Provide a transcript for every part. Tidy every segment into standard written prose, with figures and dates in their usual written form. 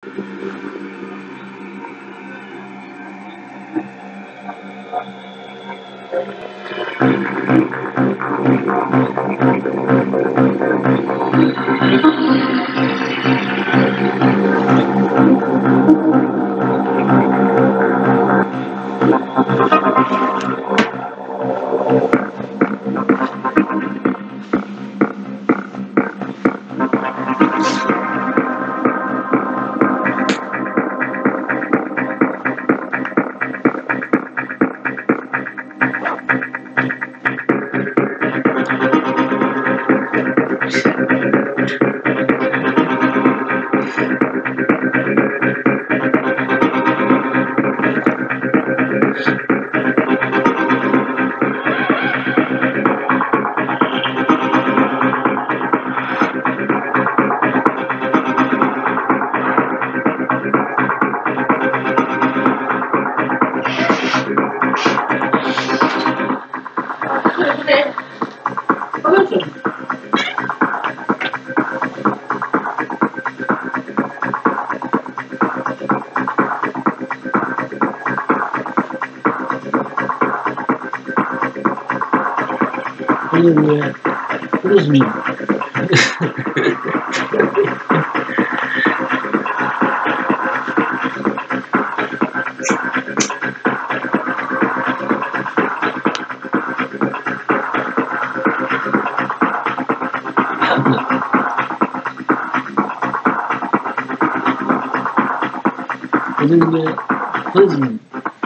What does it mean? What does it mean?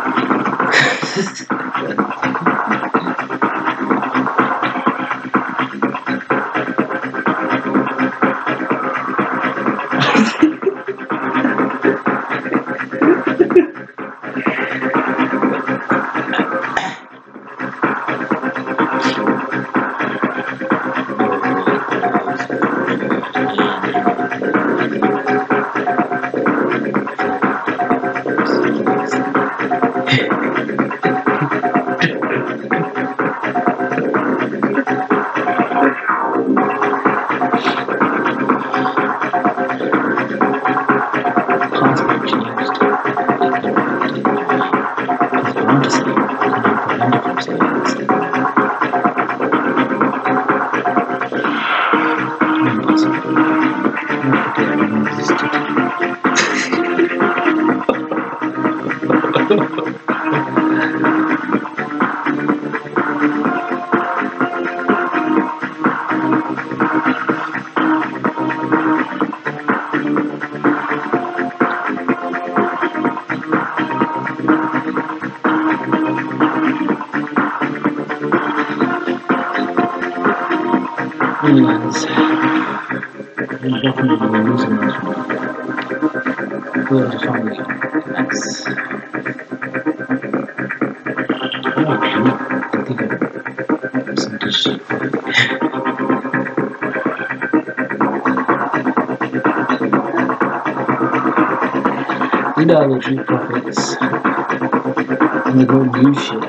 Anyways, I'm definitely losing this one. We'll have to find it. That's... Oh, I think I have some good shit for it. These are the true prophets. And they don't do shit.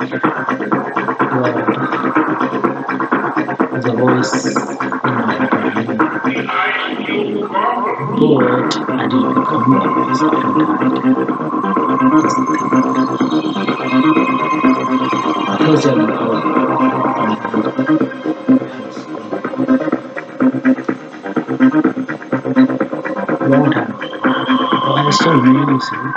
There's a voice in my brain. But I didn't become a voice after that. That's the thing. Because I'm long time. But I still really see.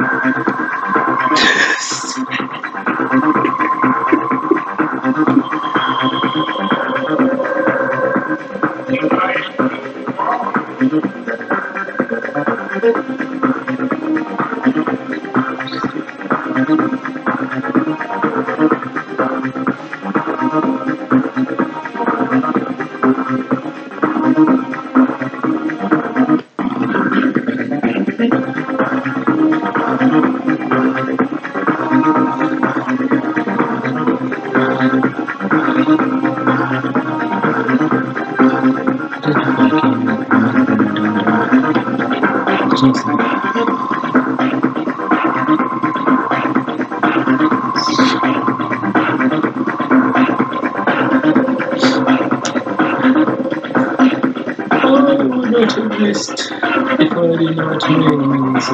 Before already know what means.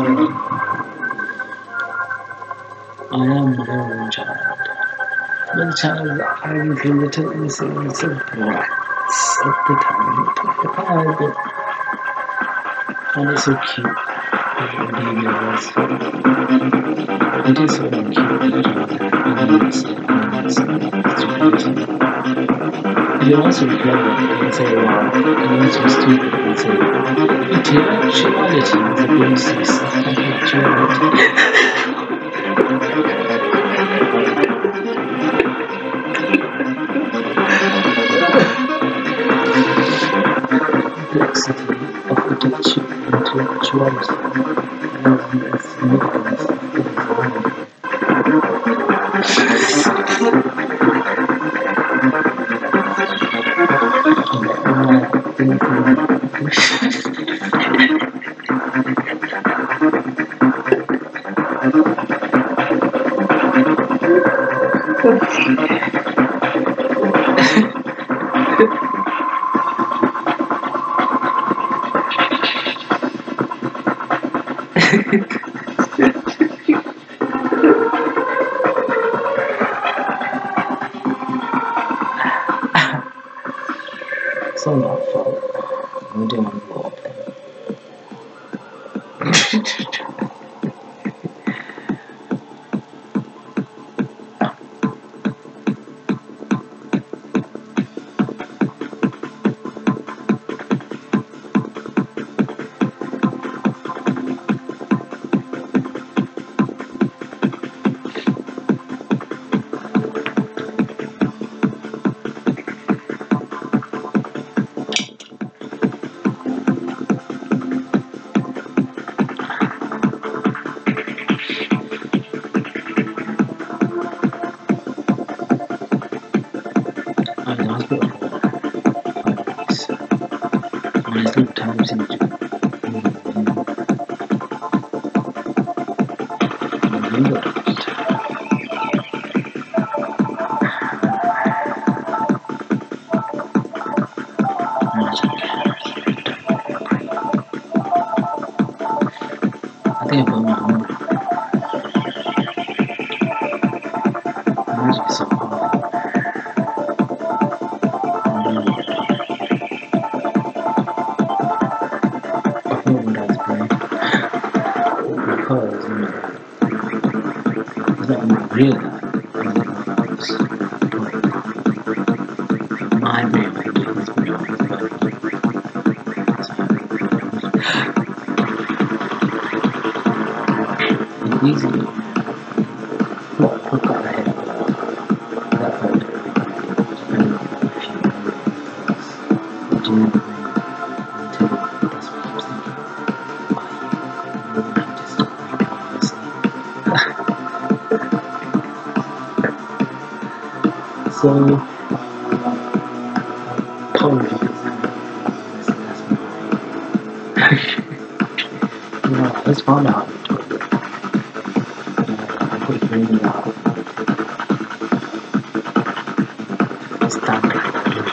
I am my own child. The child argues with little innocence of brats at the time. But and it's so cute. Baby was. It is so cute. You're also clever and say wow, and also stupid and say intellectuality is the basis of intellectuality. Complexity of intellectuality and the significance of the design. So not fun. I'm doing more. My sleep times into I think I put my own magic so hard. I feel when that's brain because it's not real life. My brain might do this, but it's easy. What hook up ahead of that photo? So, apologies. Let's find out. I put it in out. Standard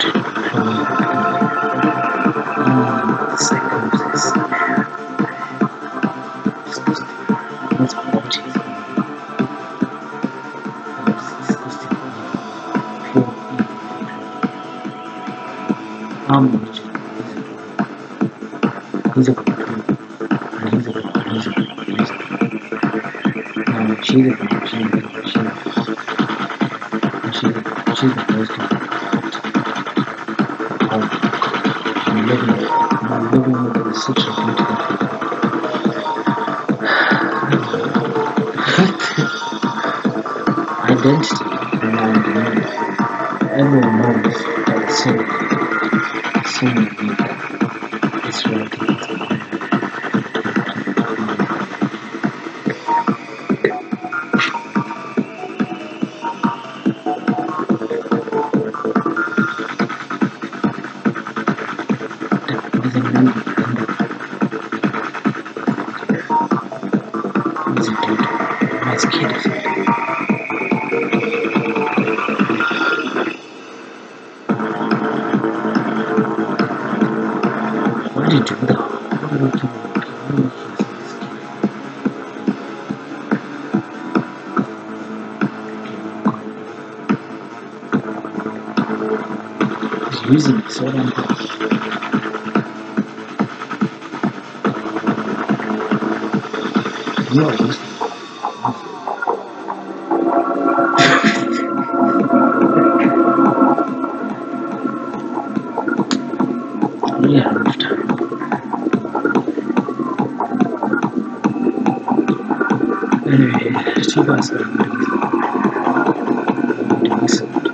psychosis. Let's watch it. He's a good and he's a good and he's a good and he's a good. She's a good, she's a good, she's the first one. I'm living with such a beautiful identity in my mind. Everyone knows that it's so many it's right. Why did you do that? using it, so I'm you are using it. Yeah, enough time. Anyway, 2 guys got decent.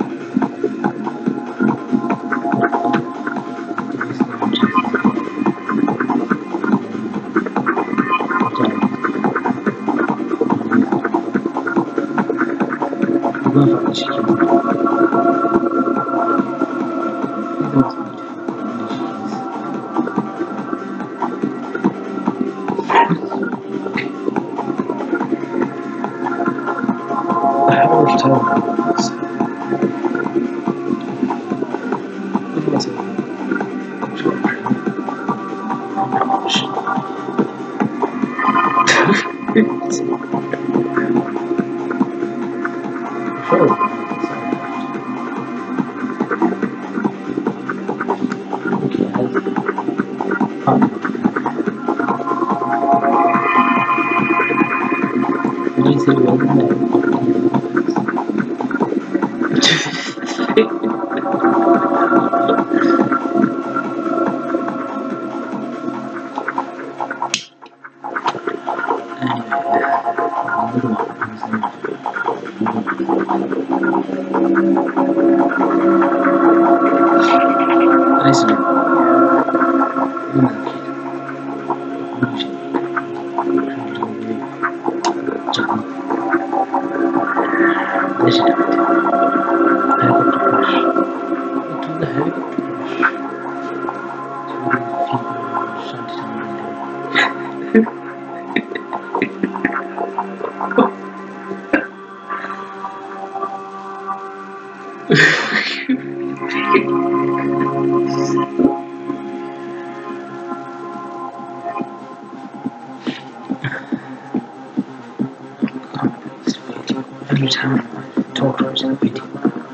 Every time I talk to her in a video,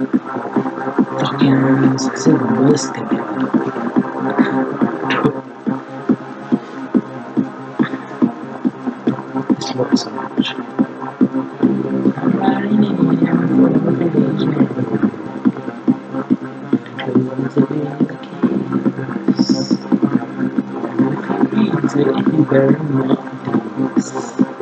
fucking it's the worst thing ever. It's love so much. I'm riding in for the vacation. Close the kiss. And the anywhere in my days.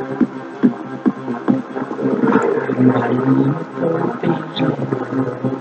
I'm riding in for the vacation.